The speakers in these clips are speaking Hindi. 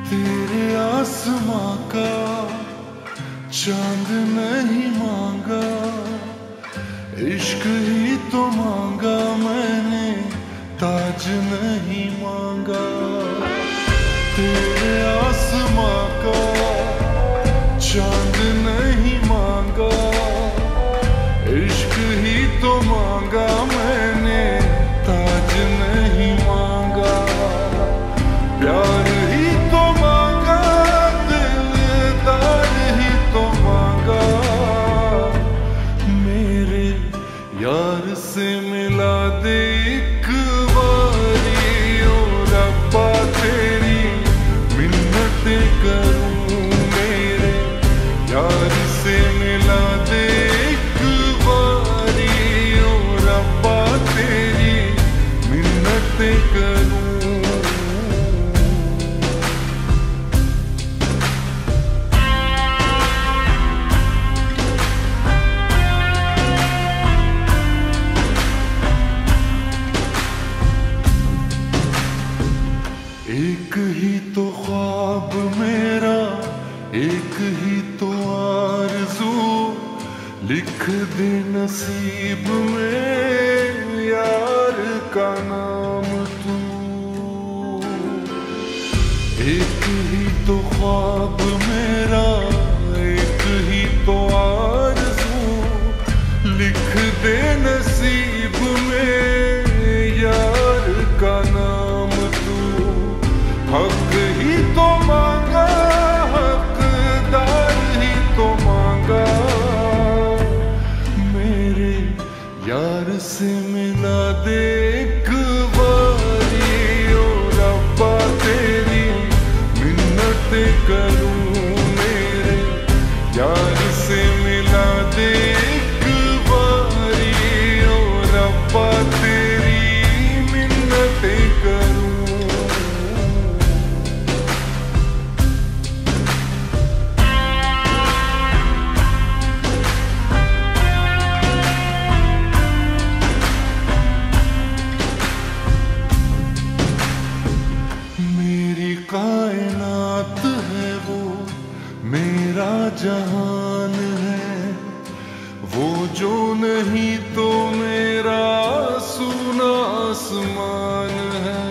तेरे आसमां का चांद नहीं मांगा, इश्क ही तो मांगा मैंने, ताज नहीं मांगा। तेरे आसमां का चांद नहीं मांगा, इश्क ही तो मांगा मैंने, ताज नहीं मांगा। प्यार ही तो मांगा, दिलदार ही तो मांगा। मेरे यार से मिला दे एक बारी, ओ रब्बा तेरी मिन्नतें करूं। मेरे यार से मिला दे एक बारी, ओ रब्बा तेरी मिन्नतें करूं। एक ही तो ख्वाब मेरा, एक ही तो आरज़ू, लिख दे नसीब में यार का नाम तू। एक ही तो ख्वाब मेरा, एक ही तो आरज़ू, लिख दे नसीब में यार का नाम तू। हक ही तो मांगा, हकदार ही तो मांगा। मेरे यार से मिला दे एक बारी, ओ रब्बा तेरी मिन्नतें करूं। मेरे यार से मिला दे एक बारी, ओ रब्बा तेरी मिन्नतें करूं। मेरी कायनात है वो, मेरा जहान है वो, जो नहीं तो मेरा सुना आसमान है।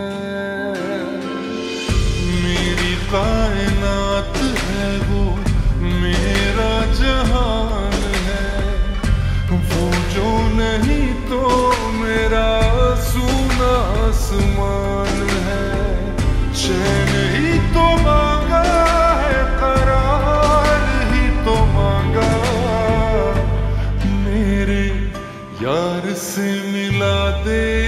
मेरी कायनात है वो, मेरा जहान है वो, जो नहीं तो मेरा सुना आसमान है। चैन ही तो मांगा है, करार ही तो मांगा। मेरे यार से मिला दे